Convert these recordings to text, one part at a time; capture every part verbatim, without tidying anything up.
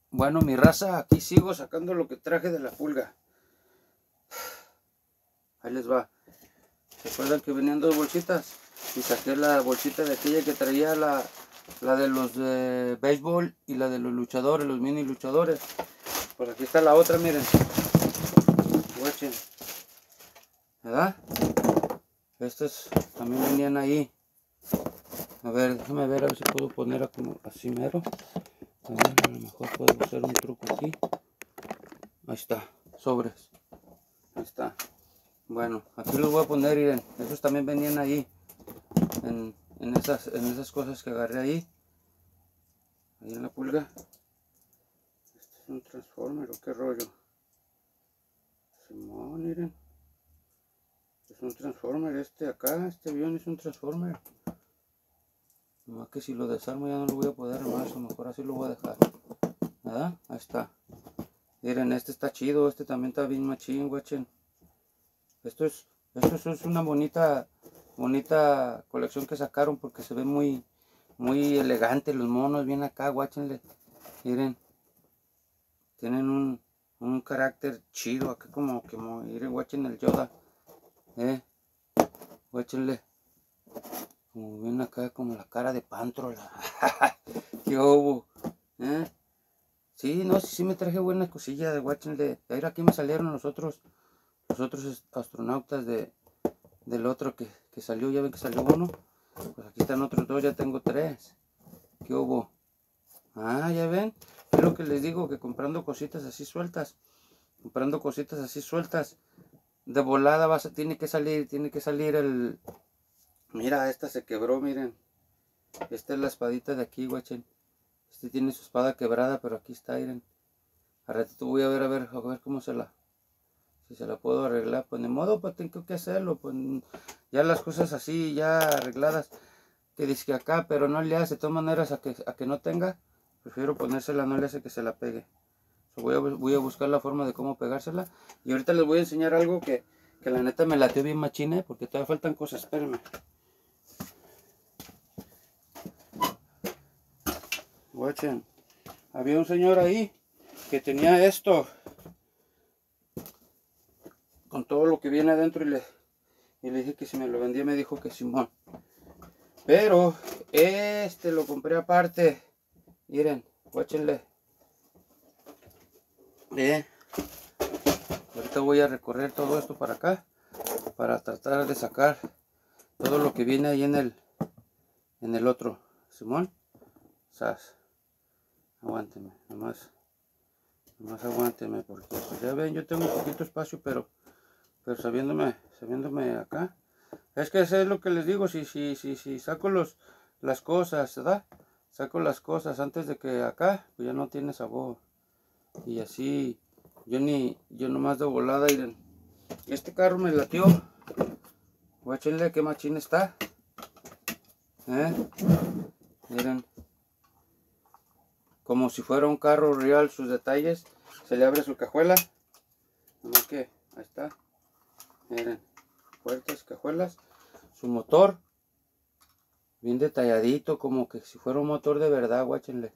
Bueno, mi raza, aquí sigo sacando lo que traje de la pulga. Ahí les va. ¿Se acuerdan que venían dos bolsitas? Y saqué la bolsita de aquella que traía la, la de los de béisbol y la de los luchadores, los mini luchadores. Pues aquí está la otra, miren. Watchen. ¿Verdad? Estas también venían ahí. A ver, déjame ver a ver si puedo poner así mero. A ver, a lo mejor puedo hacer un truco aquí. Ahí está, sobres. Ahí está. Bueno, aquí los voy a poner, miren. Esos también venían ahí. En, en, esas, en esas cosas que agarré ahí. Ahí en la pulga. Este es un transformer, ¿o qué rollo? Simón, miren. Es un transformer este acá. Este avión es un transformer. Nomás que si lo desarmo ya no lo voy a poder armar. A lo mejor así lo voy a dejar. ¿Verdad? Ahí está. Miren, este está chido. Este también está bien machín, guachen. Esto es, esto es una bonita, bonita colección que sacaron porque se ve muy, muy elegante los monos. Bien acá, guáchenle. Miren. Tienen un, un carácter chido acá como que, miren, guachen el Yoda. Eh. Guáchenle. Como ven acá como la cara de Pántrola. ¿Qué hubo? ¿Eh? Sí, no, sí, sí me traje buenas cosillas de guáchenle. A ver, aquí me salieron los otros, los otros astronautas de, del otro que, que salió. Ya ven que salió uno. Pues aquí están otros dos, ya tengo tres. ¿Qué hubo? Ah, ya ven. Es lo que les digo, que comprando cositas así sueltas. Comprando cositas así sueltas. De volada vas a, tiene que salir, tiene que salir el... Mira, esta se quebró, miren. Esta es la espadita de aquí, guachen. Este tiene su espada quebrada, pero aquí está, miren. A ratito voy a ver, a ver, a ver cómo se la... Si se la puedo arreglar, pues de modo, pues tengo que hacerlo. Pues ya las cosas así, ya arregladas. Que dice que acá, pero no le hace. De todas maneras, a que, a que no tenga, prefiero ponérsela, no le hace que se la pegue. So, voy, a, voy a buscar la forma de cómo pegársela. Y ahorita les voy a enseñar algo que, que la neta me latió bien machine, porque todavía faltan cosas, espérenme. Watchen. Había un señor ahí que tenía esto con todo lo que viene adentro y le, y le dije que si me lo vendía, me dijo que Simón. Pero este lo compré aparte. Miren, guáchenle. Bien. Ahorita voy a recorrer todo esto para acá para tratar de sacar todo lo que viene ahí en el en el otro. Simón, sas. Aguánteme, nomás, nomás aguánteme porque pues ya ven, yo tengo un poquito espacio, pero pero sabiéndome, sabiéndome acá. Es que eso es lo que les digo, si si si si saco los las cosas, ¿verdad? Saco las cosas antes de que acá, pues ya no tiene sabor. Y así, yo ni, yo nomás de volada, miren. Este carro me latió. Guáchenle qué machín está. ¿Eh? Miren. Como si fuera un carro real, sus detalles. Se le abre su cajuela. Nomás que, ahí está. Miren. Puertas, cajuelas. Su motor. Bien detalladito, como que si fuera un motor de verdad, guáchenle.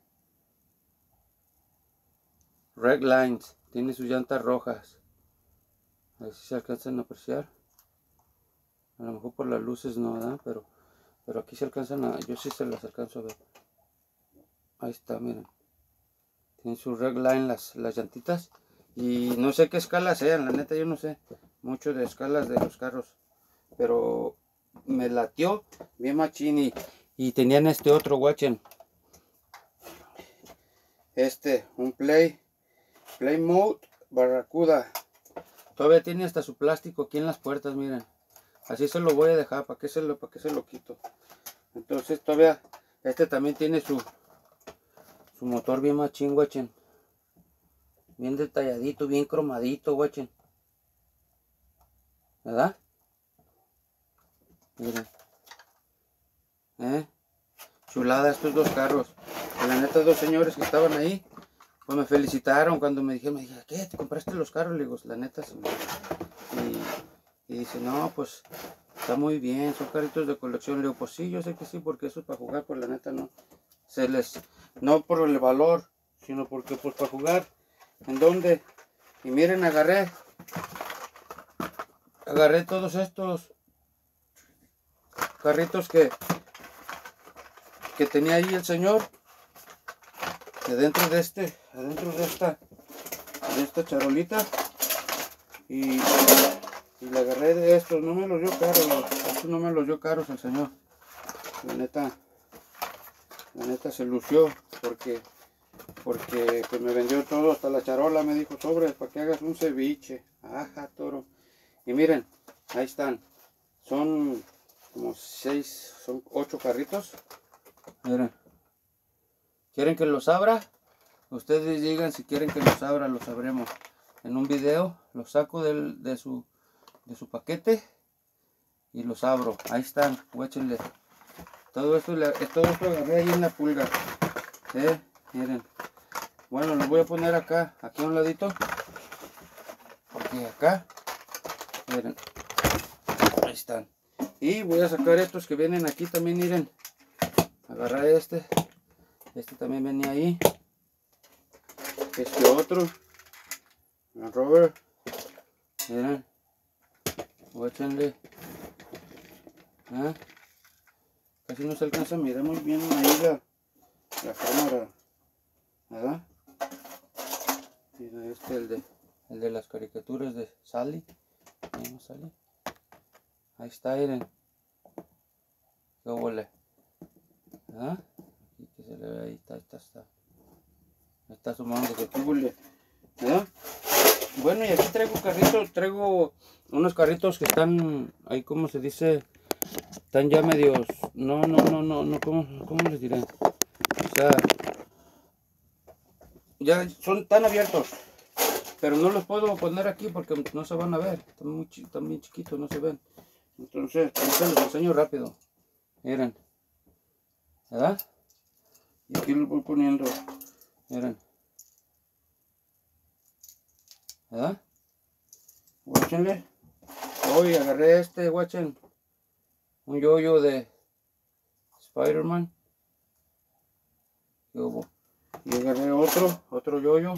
Red lines. Tiene sus llantas rojas. A ver si se alcanzan a apreciar. A lo mejor por las luces no, ¿verdad? Pero, pero aquí se alcanzan a... Yo sí se las alcanzo a ver. Ahí está, miren. Tienen su red line las, las llantitas. Y no sé qué escalas sean, la neta yo no sé mucho de escalas de los carros. Pero me latió bien machín. Y, y tenían este otro, watchen. Este, un Play. Play Mode Barracuda. Todavía tiene hasta su plástico aquí en las puertas, miren. Así se lo voy a dejar, ¿para qué se lo, para qué se lo quito? Entonces todavía, este también tiene su, su motor bien machín, guachen. Bien detalladito, bien cromadito, guachen. ¿Verdad? Miren. ¿Eh? Chulada estos dos carros. La neta, dos señores que estaban ahí, pues me felicitaron cuando me dijeron, me dije, ¿qué? ¿Te compraste los carros? Le digo, la neta, sí. Y, y dice, no, pues está muy bien, son carritos de colección. Le digo, pues sí, yo sé que sí, porque eso es para jugar, pues la neta no. Se les, no por el valor, sino porque pues para jugar. ¿En dónde? Y miren, agarré, agarré todos estos carritos que, que tenía ahí el señor. Adentro de este, adentro de esta, de esta charolita. Y, y le agarré de estos, no me los dio caros, estos no me los dio caros el señor. La neta, la neta se lució porque, porque pues me vendió todo, hasta la charola, me dijo, sobres, para que hagas un ceviche. Ajá, toro. Y miren, ahí están, son como seis, son ocho carritos. Miren, ¿quieren que los abra? Ustedes digan si quieren que los abra, los sabremos. En un video los saco del, de, su, de su paquete y los abro. Ahí están, guáchenle. Todo esto, todo esto agarré ahí en la pulga. ¿Eh? Miren. Bueno, los voy a poner acá, aquí a un ladito. Porque acá, miren, ahí están. Y voy a sacar estos que vienen aquí también, miren. Agarrar este. Este también venía ahí. Este otro. El Robert, miren, guáchenle. ¿Ah? Casi no se alcanza a mirar muy bien ahí la, la cámara, ¿verdad? Mira, este el de, el de las caricaturas de Sally. ¿No Sally? Ahí está, miren. Qué huele. ¿Ah? Y que se le ve, ahí está, ahí está, está. Ahí está sumando que qué huele. ¿Verdad? Bueno, y aquí traigo carritos, traigo unos carritos que están ahí, como se dice, están ya medios, no, no, no, no, no, ¿cómo, cómo les diré? O sea, ya son tan abiertos, pero no los puedo poner aquí porque no se van a ver, están muy, están bien chiquitos, no se ven. Entonces, ahorita les enseño rápido, miren, ¿verdad? Y aquí los voy poniendo, miren. ¿Verdad? Guáchenle. Hoy agarré este, guachen. Un yoyo de Spider-Man. Y agarré otro, otro yoyo.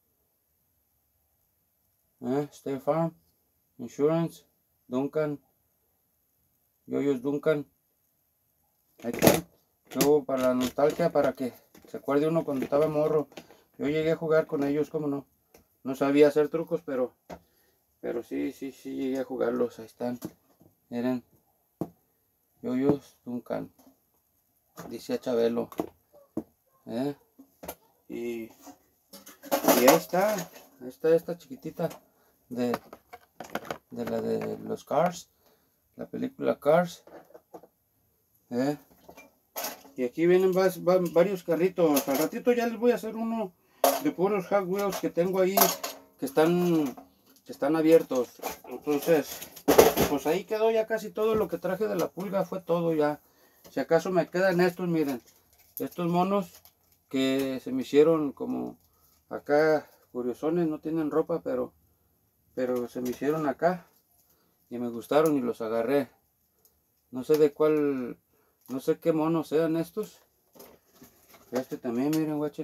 ¿Eh? State Farm. Insurance. Duncan. Yoyos Duncan. Ahí está. Luego para la nostalgia, para que se acuerde uno cuando estaba morro. Yo llegué a jugar con ellos, como no. No sabía hacer trucos, pero pero sí, sí, sí llegué a jugarlos. Ahí están. Miren. Yoyos Duncan. Dice a Chabelo. ¿Eh? Y, y ahí está. Ahí está esta chiquitita de, de la de los Cars. La película Cars. ¿Eh? Y aquí vienen vas, van varios carritos. Al ratito ya les voy a hacer uno de puros Hot Wheels que tengo ahí, que están que están abiertos. Entonces, pues ahí quedó ya casi todo lo que traje de la pulga, fue todo ya. Si acaso me quedan estos, miren, estos monos que se me hicieron como acá curiosones, no tienen ropa, pero pero se me hicieron acá y me gustaron y los agarré. No sé de cuál, no sé qué monos sean estos. Este también, miren, guachen.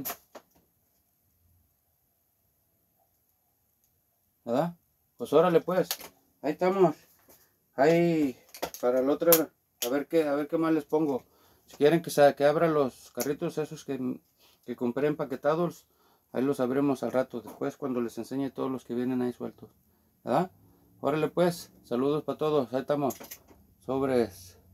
¿Verdad? Pues órale pues, ahí estamos. Ahí para la otra, a ver qué, a ver qué más les pongo. Si quieren que, se, que abra los carritos esos que, que compré empaquetados, ahí los abremos al rato, después cuando les enseñe todos los que vienen ahí sueltos. ¿Verdad? Órale pues, saludos para todos, ahí estamos. Sobres.